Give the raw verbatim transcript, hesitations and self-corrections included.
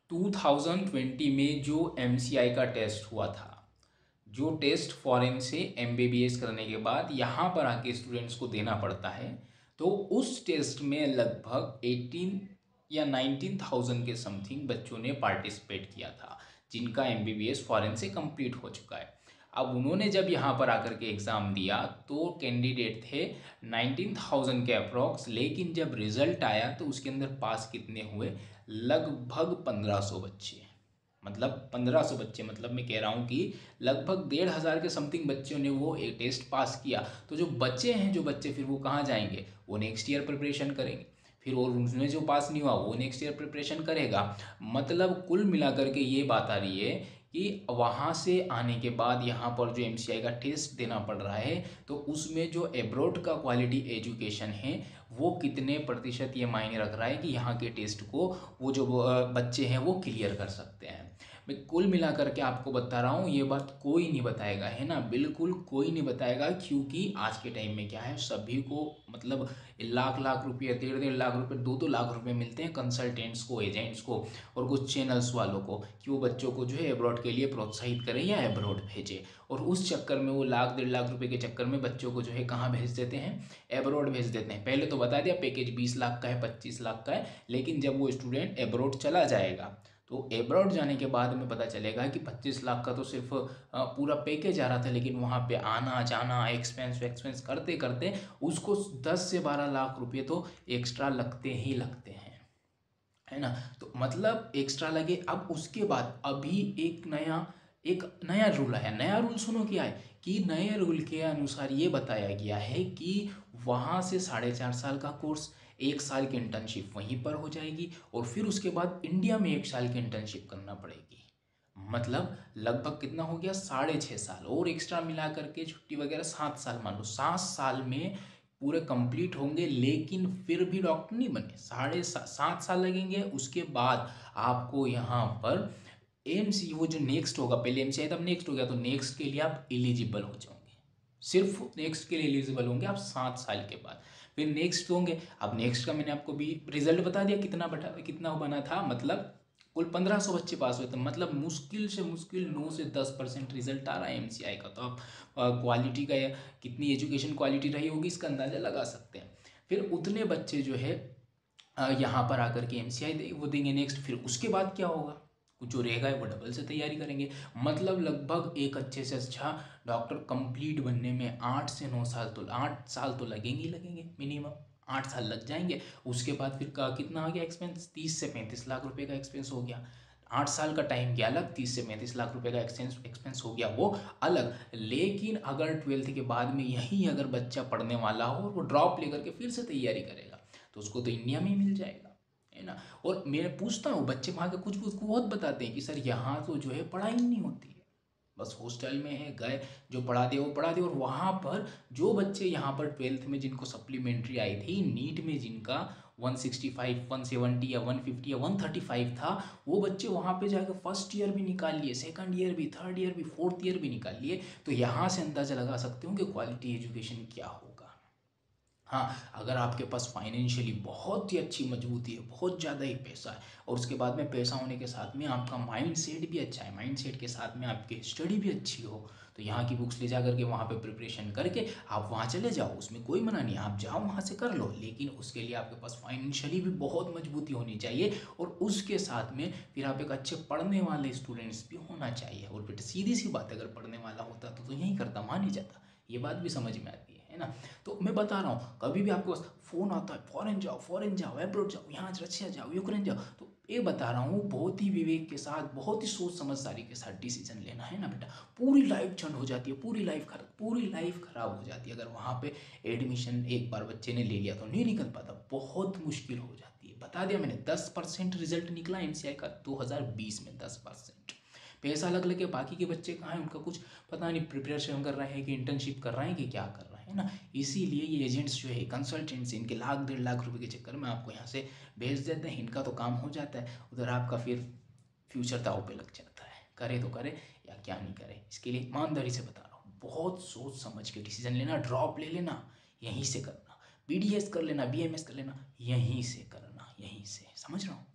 Two thousand twenty में जो MCI का टेस्ट हुआ था, जो टेस्ट फॉरेन से एमबीबीएस करने के बाद यहाँ पर आके स्टूडेंट्स को देना पड़ता है, तो उस टेस्ट में लगभग एटीन या नाइनटीन थाउजेंड के समथिंग बच्चों ने पार्टिसिपेट किया था, जिनका एमबीबीएस फॉरेन से कंप्लीट हो चुका है। अब उन्होंने जब यहाँ पर आकर के एग्ज़ाम दिया तो कैंडिडेट थे नाइनटीन थाउजेंड के अप्रॉक्स, लेकिन जब रिज़ल्ट आया तो उसके अंदर पास कितने हुए, लगभग पंद्रह सौ बच्चे। मतलब पंद्रह सौ बच्चे, मतलब मैं कह रहा हूँ कि लगभग डेढ़ हज़ार के समथिंग बच्चों ने वो एक टेस्ट पास किया। तो जो बच्चे हैं, जो बच्चे फिर वो कहाँ जाएंगे, वो नेक्स्ट ईयर प्रिपरेशन करेंगे। फिर और उनमें जो पास नहीं हुआ वो नेक्स्ट ईयर प्रिपरेशन करेगा। मतलब कुल मिलाकर के ये बात आ रही है कि वहाँ से आने के बाद यहाँ पर जो एमसीआई का टेस्ट देना पड़ रहा है, तो उसमें जो एब्रॉड का क्वालिटी एजुकेशन है वो कितने प्रतिशत ये मायने रख रहा है कि यहाँ के टेस्ट को वो जो बच्चे हैं वो क्लियर कर सकते हैं। मैं कुल मिलाकर के आपको बता रहा हूँ, ये बात कोई नहीं बताएगा, है ना, बिल्कुल कोई नहीं बताएगा, क्योंकि आज के टाइम में क्या है, सभी को मतलब लाख लाख रुपये, डेढ़ डेढ़ लाख रुपये, दो दो लाख रुपए मिलते हैं कंसल्टेंट्स को, एजेंट्स को और कुछ चैनल्स वालों को, कि वो बच्चों को जो है एब्रॉड के लिए प्रोत्साहित करें या एब्रॉड भेजें। और उस चक्कर में वो लाख डेढ़ लाख रुपए के चक्कर में बच्चों को जो है कहाँ भेज देते हैं, एब्रॉड भेज देते हैं। पहले तो बता दिया पैकेज बीस लाख का है, पच्चीस लाख का है, लेकिन जब वो स्टूडेंट एब्रॉड चला जाएगा तो एब्रॉड जाने के बाद में पता चलेगा कि पच्चीस लाख का तो सिर्फ पूरा पैकेज आ रहा था, लेकिन वहाँ पे आना जाना एक्सपेंस एक्सपेंस करते करते उसको दस से बारह लाख रुपए तो एक्स्ट्रा लगते ही लगते हैं, है ना। तो मतलब एक्स्ट्रा लगे। अब उसके बाद अभी एक नया एक नया रूल आया। नया रूल सुनो क्या है, कि नए रूल के अनुसार ये बताया गया है कि वहाँ से साढ़े चार साल का कोर्स, एक साल की इंटर्नशिप वहीं पर हो जाएगी, और फिर उसके बाद इंडिया में एक साल की इंटर्नशिप करना पड़ेगी। मतलब लगभग कितना हो गया, साढ़े छः साल, और एक्स्ट्रा मिला करके छुट्टी वगैरह सात साल मान लो, सात साल में पूरे कंप्लीट होंगे। लेकिन फिर भी डॉक्टर नहीं बने, साढ़े सा, सात साल लगेंगे। उसके बाद आपको यहाँ पर एमसी वो जो नेक्स्ट होगा, पहले एमसी आया तब नेक्स्ट हो गया, तो नेक्स्ट के लिए आप एलिजिबल हो जाओगे। सिर्फ नेक्स्ट के लिए एलिजिबल होंगे आप सात साल के बाद, फिर नेक्स्ट होंगे। अब नेक्स्ट का मैंने आपको भी रिजल्ट बता दिया कितना बटा कितना बना था, मतलब कुल पंद्रह सौ बच्चे पास हुए थे। मतलब मुश्किल से मुश्किल नौ से दस परसेंट रिजल्ट आ रहा है एमसीआई का। तो आप क्वालिटी का या कितनी एजुकेशन क्वालिटी रही होगी इसका अंदाज़ा लगा सकते हैं। फिर उतने बच्चे जो है यहाँ पर आकर के एमसीआई वो देंगे नेक्स्ट, फिर उसके बाद क्या होगा, कुछ जो रहेगा वो डबल से तैयारी करेंगे। मतलब लगभग एक अच्छे से अच्छा डॉक्टर कंप्लीट बनने में आठ से नौ साल तो आठ साल तो लगेंगे ही लगेंगे, मिनिमम आठ साल लग जाएंगे। उसके बाद फिर का कितना आ गया एक्सपेंस, तीस से पैंतीस लाख रुपए का एक्सपेंस हो गया। आठ साल का टाइम गया अलग, तीस से पैंतीस लाख रुपए का एक्सपेंस एक्सपेंस हो गया वो अलग। लेकिन अगर ट्वेल्थ के बाद में यहीं अगर बच्चा पढ़ने वाला हो और वो ड्रॉप लेकर के फिर से तैयारी करेगा, तो उसको तो इंडिया में ही मिल जाएगा, है ना। और मैं पूछता हूँ बच्चे वहाँ के कुछ कुछ बहुत बताते हैं कि सर यहाँ तो जो है पढ़ाई नहीं होती है, बस हॉस्टल में है, गए जो पढ़ा दिया वो पढ़ा दिया। और वहाँ पर जो बच्चे यहाँ पर ट्वेल्थ में जिनको सप्लीमेंट्री आई थी, नीट में जिनका one sixty five, one seventy या वन फिफ्टी या वन थर्टी फाइव था, वो बच्चे वहाँ पे जाकर फर्स्ट ईयर भी निकाल लिए, सेकंड ईयर भी, थर्ड ईयर भी, फोर्थ ईयर भी निकाल लिए। तो यहाँ से अंदाज़ा लगा सकते हो कि क्वालिटी एजुकेशन क्या होगा। हाँ, अगर आपके पास फाइनेंशियली बहुत ही अच्छी मजबूती है, बहुत ज़्यादा ही पैसा है, और उसके बाद में पैसा होने के साथ में आपका माइंड सेट भी अच्छा है, माइंड सेट के साथ में आपकी स्टडी भी अच्छी हो, तो यहाँ की बुक्स ले जा करके वहाँ पे प्रिपरेशन करके आप वहाँ चले जाओ, उसमें कोई मना नहीं, आप जाओ वहाँ से कर लो। लेकिन उसके लिए आपके पास फाइनेंशियली भी बहुत मजबूती होनी चाहिए, और उसके साथ में फिर आप एक अच्छे पढ़ने वाले स्टूडेंट्स भी होना चाहिए। और फिर सीधी सी बात, अगर पढ़ने वाला होता तो, तो यही करता, मान ही जाता। ये बात भी समझ में आती है है ना। तो मैं बता रहा हूँ, कभी भी आपके पास फ़ोन आता है फॉरेन जाओ, फॉरेन जाओ, एब्रोड जाओ, यहाँ रशिया जाओ, यूक्रेन जाओ, तो ये बता रहा हूँ बहुत ही विवेक के साथ, बहुत ही सोच समझदारी के साथ डिसीजन लेना, है ना बेटा। पूरी लाइफ झंड हो जाती है, पूरी लाइफ खराब पूरी लाइफ खराब हो जाती है अगर वहाँ पे एडमिशन एक बार बच्चे ने ले लिया तो नहीं निकल पाता, बहुत मुश्किल हो जाती है। बता दिया मैंने, दस परसेंट रिजल्ट निकला एमसीआई का दो हज़ार बीस में, दस परसेंट पैसा लग लगे। बाकी के बच्चे कहाँ हैं, उनका कुछ पता नहीं, प्रिपरेशन कर रहे हैं कि इंटर्नशिप कर रहे हैं कि क्या कर रहे हैं ना। इसीलिए ये एजेंट्स जो है, कंसल्टेंट्स, इनके लाख डेढ़ लाख रुपए के चक्कर में आपको यहाँ से भेज देते हैं, इनका तो काम हो जाता है, उधर आपका फिर फ्यूचर दाव पे लग जाता है। करे तो करे या क्या नहीं करे, इसके लिए ईमानदारी से बता रहा हूँ, बहुत सोच समझ के डिसीजन लेना। ड्रॉप ले लेना, यहीं से करना, बीडीएस कर लेना, बीएमएस कर लेना, यहीं से करना, यहीं से, समझ रहा हूँ।